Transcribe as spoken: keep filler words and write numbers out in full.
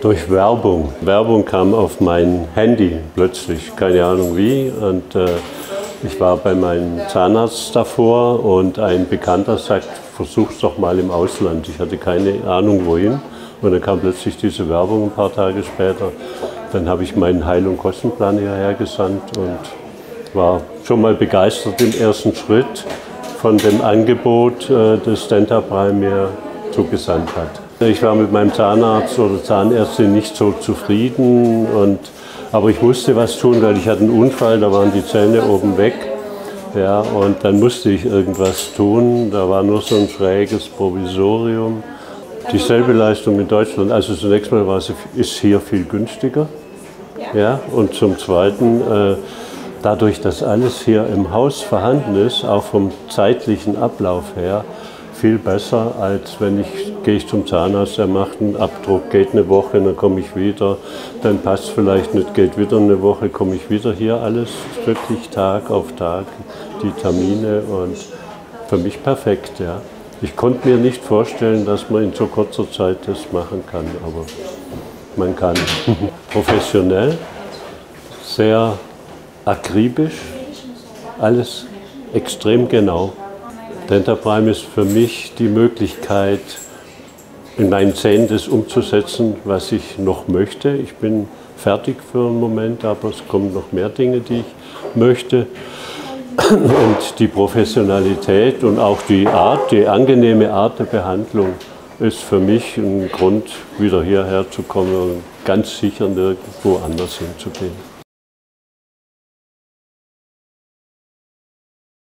Durch Werbung. Werbung kam auf mein Handy plötzlich, keine Ahnung wie. Und äh, ich war bei meinem Zahnarzt davor und ein Bekannter sagt, versuch's doch mal im Ausland. Ich hatte keine Ahnung wohin. Und dann kam plötzlich diese Werbung ein paar Tage später. Dann habe ich meinen Heil- und Kostenplan hierher gesandt und war schon mal begeistert im ersten Schritt von dem Angebot, äh, das Dentaprime mir zugesandt hat. Ich war mit meinem Zahnarzt oder Zahnärztin nicht so zufrieden, und, aber ich musste was tun, weil ich hatte einen Unfall, da waren die Zähne oben weg. Ja, und dann musste ich irgendwas tun, da war nur so ein schräges Provisorium. Dieselbe Leistung in Deutschland, also zunächst mal war es, ist hier viel günstiger. Ja, und zum Zweiten, äh, dadurch, dass alles hier im Haus vorhanden ist, auch vom zeitlichen Ablauf her, viel besser, als wenn ich, gehe ich zum Zahnarzt, der macht einen Abdruck, geht eine Woche, dann komme ich wieder, dann passt vielleicht nicht, geht wieder eine Woche, komme ich wieder hier, alles wirklich Tag auf Tag, die Termine, und für mich perfekt, ja. Ich konnte mir nicht vorstellen, dass man in so kurzer Zeit das machen kann, aber man kann. Professionell, sehr akribisch, alles extrem genau. Dentaprime ist für mich die Möglichkeit, in meinen Zähnen das umzusetzen, was ich noch möchte. Ich bin fertig für einen Moment, aber es kommen noch mehr Dinge, die ich möchte. Und die Professionalität und auch die Art, die angenehme Art der Behandlung ist für mich ein Grund, wieder hierher zu kommen und ganz sicher nirgendwo anders hinzugehen.